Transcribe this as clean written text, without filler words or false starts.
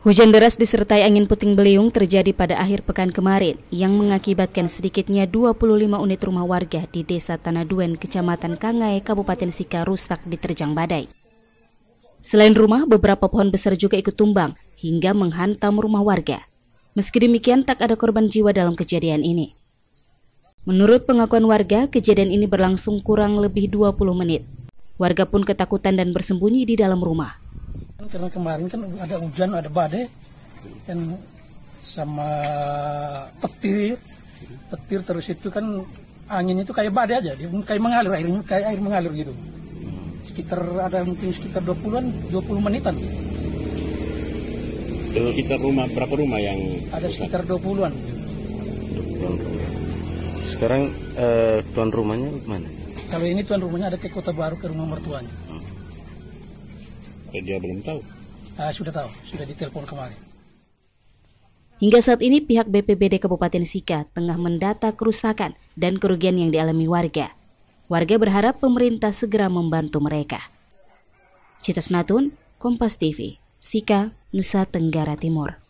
Hujan deras disertai angin puting beliung terjadi pada akhir pekan kemarin yang mengakibatkan sedikitnya 25 unit rumah warga di Desa Tanah Duen, Kecamatan Kangai, Kabupaten Sika rusak diterjang badai. Selain rumah, beberapa pohon besar juga ikut tumbang hingga menghantam rumah warga. Meski demikian, tak ada korban jiwa dalam kejadian ini. Menurut pengakuan warga, kejadian ini berlangsung kurang lebih 20 menit. Warga pun ketakutan dan bersembunyi di dalam rumah. Karena kemarin kan ada hujan, ada badai, dan sama petir terus itu kan angin itu kayak badai aja, kayak mengalir airnya, kayak air mengalir gitu. Sekitar 20 menitan. Sekitar rumah berapa rumah yang ada sekitar 20-an. Sekarang tuan rumahnya mana? Kalau ini tuan rumahnya ada ke Kota Baru, ke rumah mertuanya. Dia belum tahu? Sudah tahu, sudah ditelepon kemarin. Hingga saat ini pihak BPBD Kabupaten Sika tengah mendata kerusakan dan kerugian yang dialami warga. Warga berharap pemerintah segera membantu mereka. Citasnatun, Kompas TV, Sika, Nusa Tenggara Timur.